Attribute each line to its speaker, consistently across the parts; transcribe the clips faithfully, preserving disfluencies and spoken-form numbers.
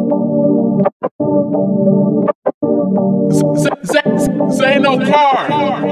Speaker 1: Xeno Carr.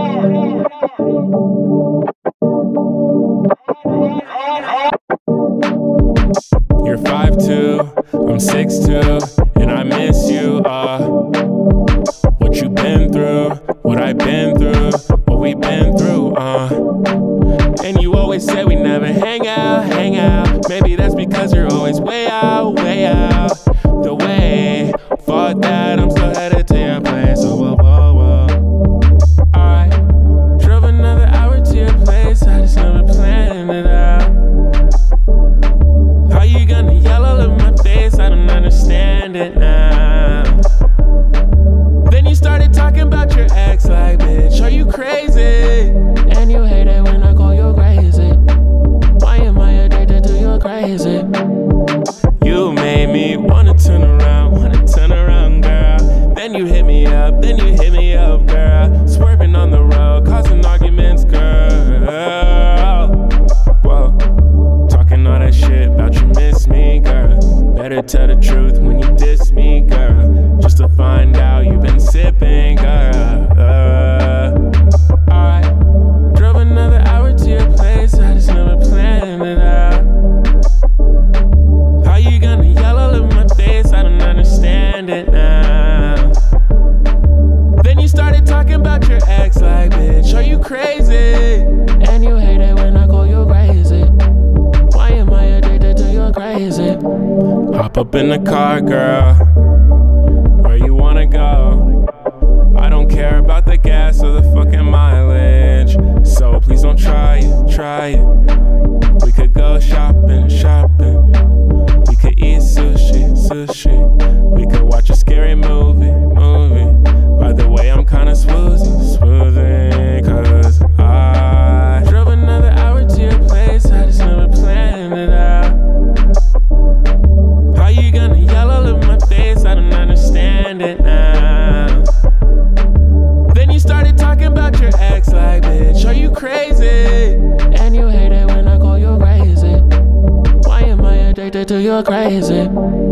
Speaker 2: You're five two, I'm six two, and I miss you, uh what you been through, what I been through, what we been through, uh and you always say we never hang out, hang out. Maybe that's because you're always way out, way out the way. Fuck that, I'm still headed to your place, oh, whoa, whoa, whoa. Alright, drove another hour to your place, I just never planned it out. How you gonna yell all in my face? I don't understand it now. Then you started talking about your ex like, bitch, are you crazy? And you hate it when I call you crazy. Why am I addicted to your crazy? You made me wanna turn around, wanna turn around, girl. Then you hit me up, then you hit me up, girl. Swerving on the road, causing arguments, girl. Whoa, talking all that shit about you miss me, girl. Better tell the truth when you diss me, girl. Just to find out you've been sipping, girl. Uh, Alright, drove another hour to your place, I just never planned it out. How you gonna yell all in my face? I don't understand it now. Then you started talking about your ex like, bitch, are you crazy? And you hate it when I call you crazy. Why am I addicted to your crazy? Hop up in the car, girl. Where you wanna go? I don't care about the gas or the fucking mileage, so please don't try it, try it. We could go shopping, shopping. We could eat sushi, sushi. We could watch a scary movie, movie. By the way, I'm kinda swoozy, swoozy, cause I drove another hour to your place, I just never planned it out. How you gonna yell all in my face? I don't understand it now. Then you started talking about your ex like, bitch, are you crazy? And you hate it when I call you crazy. Why am I addicted to your crazy?